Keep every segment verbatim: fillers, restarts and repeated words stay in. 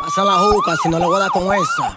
Pasa la juca si no le voy a dar con esa.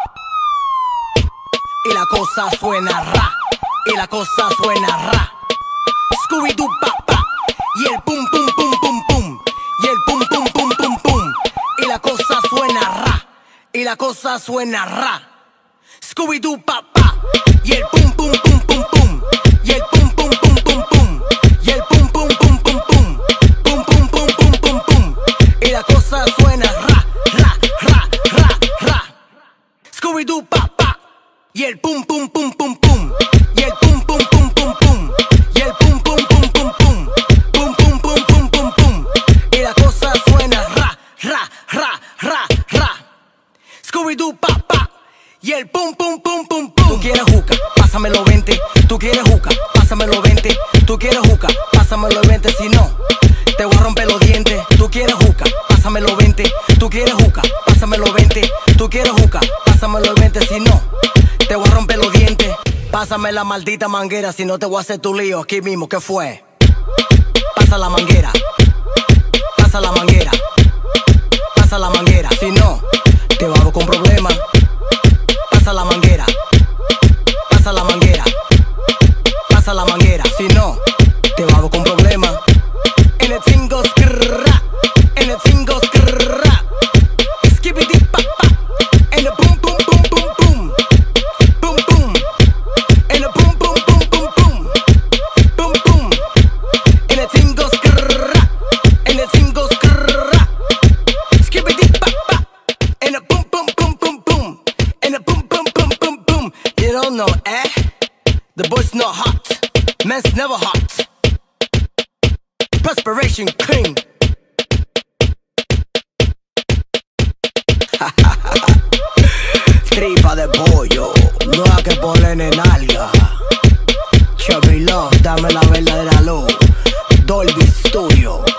Y la cosa suena ra, y la cosa suena ra. Scooby-Doo pa pa, y el pum pum pum pum pum, y el pum pum pum pum pum. Y la cosa suena ra, y la cosa suena ra. Scooby-Doo pa pa, y el pum pum pum pum pum, y el pum pum pum pum pum, y el pum pum pum pum pum, pum pum pum pum pum pum. Y la cosa suena ra, ra, ra, ra, ra. Scooby-Doo pa pa, y el pum pum pum pum pum, y el pum pum pum pum pum, y el pum pum pum pum pum, pum pum pum pum pum pum. Y la cosa suena ra, ra, ra, ra, ra. Scooby-Doo pa pa, y el pum pum pum pum pum. Tú quieres juca, pásamelo veinte. Tú quieres juca, pásamelo veinte. Tú quieres juca, pásamelo veinte. Si no, te voy a romper los dientes. Tú quieres juca, pásamelo veinte. Tú quieres juca, pásamelo veinte. Tú quieres juca, pásamelo veinte. Si no, te voy a romper los dientes. Pásame la maldita manguera, si no te voy a hacer tu lío aquí mismo. ¿Qué fue? Pasa la manguera, pasa la manguera, pasa la manguera. Si no, te vamos con problemas. Pasa la manguera, pasa la manguera, pasa la manguera. Si no, te vamos con problemas. En el cingo skrrra, en el cingo skrrra. Skibidi pa pa, en el pum pum pum pum pum, pum pum. En el pum pum pum pum pum, pum pum. En el cingo skrrra, en el cingo skrrra. Skibidi pa pa, en el pum pum pum pum pum, en el pum pum pum pum pum. You don't know, eh? The boy's not hot, man's never hot. Perspiration cream. Tripa de pollo, no hay que ponerle nalga. Chubby Love, dame la verdadera luz. Dolby Studio.